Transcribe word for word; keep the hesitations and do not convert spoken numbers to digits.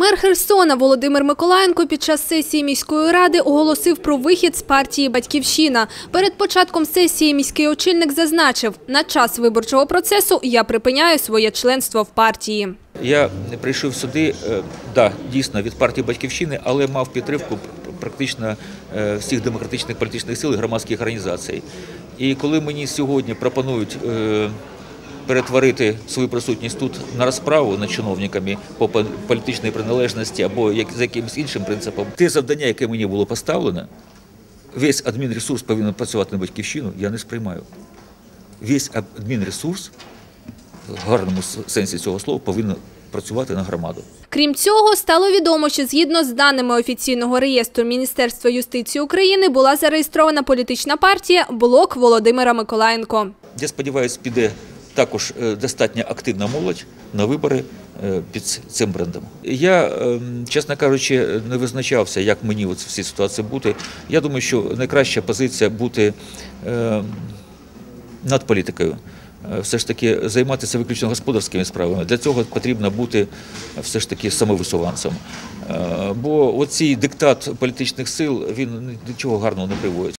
Мер Херсона Володимир Миколаєнко під час сесії міської ради оголосив про вихід з партії «Батьківщина». Перед початком сесії міський очільник зазначив, на час виборчого процесу я припиняю своє членство в партії. Я прийшов сюди, да, дійсно, від партії «Батьківщини», але мав підтримку практично всіх демократичних політичних сил і громадських організацій. І коли мені сьогодні пропонують перетворити свою присутність тут на розправу над чиновниками по політичній приналежності або за якимось іншим принципом, те завдання, яке мені було поставлено, весь адмінресурс повинен працювати на «Батьківщину», я не сприймаю. Весь адмінресурс, в гарному сенсі цього слова, повинен працювати на громаду. Крім цього, стало відомо, що згідно з даними офіційного реєстру Міністерства юстиції України була зареєстрована політична партія «Блок Володимира Миколаєнко». Я сподіваюся, піде також достатньо активна молодь на вибори під цим брендом. Я, чесно кажучи, не визначався, як мені в цій ситуації бути. Я думаю, що найкраща позиція бути над політикою. Все ж таки займатися виключно господарськими справами. Для цього потрібно бути все ж таки самовисуванцем. Бо оцей диктат політичних сил, він нічого гарного не приводить.